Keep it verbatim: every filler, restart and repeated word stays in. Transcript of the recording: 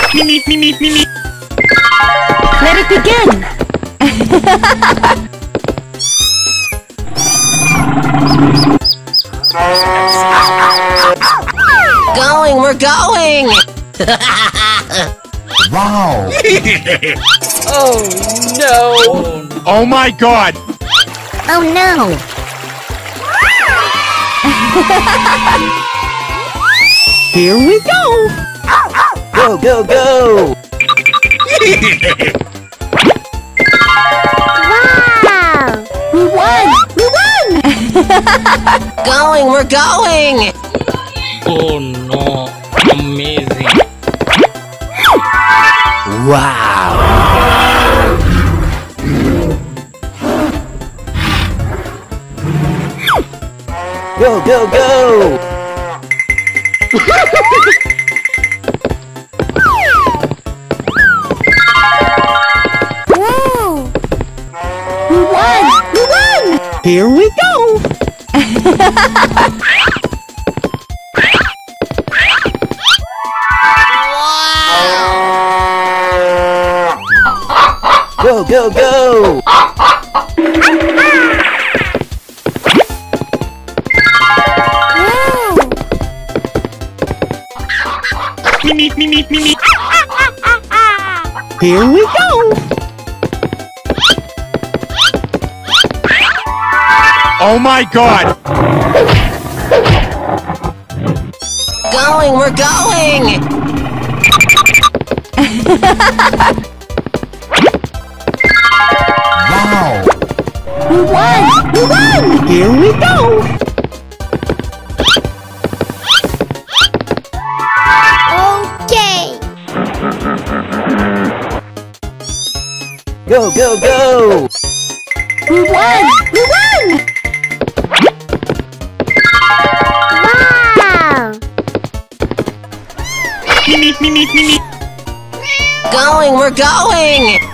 Me, me, me, me, me, me. Let it begin! Going, we're going! Wow! Oh no! Oh my god! Oh no! Here we go! Go, go, go! Wow! We won! We won! Going, we're going! Oh no! Amazing! Wow! Go, go, go! Whoa! We won! We won! Here we go! Go, go, go! Me, me, me, me, me, me. Here we go! Oh my god! Going, we're going! Wow! We won! We won! Here we go! Okay! Go, go, go! We won! We won! Wow! Me, me, me, me, me, me. Going, we're going!